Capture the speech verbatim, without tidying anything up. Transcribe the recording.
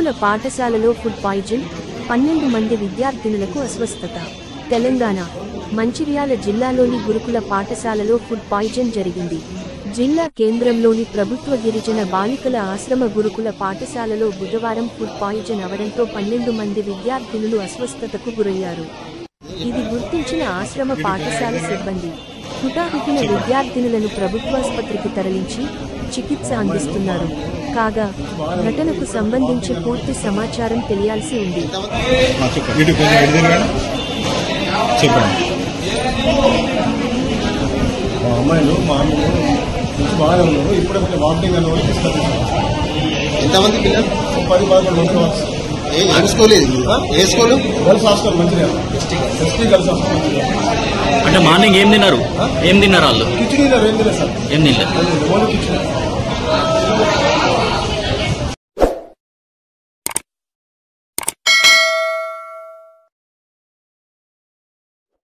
గురుకుల పాఠశాలలో food poison, పన్నెండు మంది విద్యార్థినులకు అస్వస్థత. తెలంగాణ మంచిర్యాల జిల్లాలోని గురుకుల పాఠశాలలో ఫుడ్ పాయిజన్ జరిగింది. జిల్లా కేంద్రంలోని ప్రభుత్వ గిరిజన బాలికల ఆశ్రమ గురుకుల పాఠశాలలో బుధవారం ఫుడ్ పాయిజన్ అవడంతో పన్నెండు మంది విద్యార్థినులు అస్వస్థతకు గురయ్యారు. ఇది గుర్తించిన ఆశ్రమ పాఠశాల సిబ్బంది హుటాహుటిన విద్యార్థినులను ప్రభుత్వాసుపత్రికి తరలించి చికిత్స అందిస్తున్నారు. కాగా ఘటనకు సంబంధించి పూర్తి సమాచారం తెలియాల్సి ఉంది. అమ్మాయిలు మార్నింగ్ నుంచి బాగానే ఉన్నారు. ఇప్పుడే కొంచెం వామిటింగ్ అన్న వాళ్ళు తీసుకొచ్చారు. ఎంతమంది పిల్లలు? పది పదకొండు మంది కావచ్చు. ఏ స్కూల్ ఇది? ఏ స్కూల్? గర్ల్స్ హాస్టల్ మంచిగా ఎస్టీ గర్ల్స్ హాస్టల్ మంచిగా. అంటే మార్నింగ్ ఏం తిన్నారు? ఏం తిన్నారు వాళ్ళు? కిచెడీ ఏం తిన్నారు సార్? ఏం తినలేదు. కిచెడీ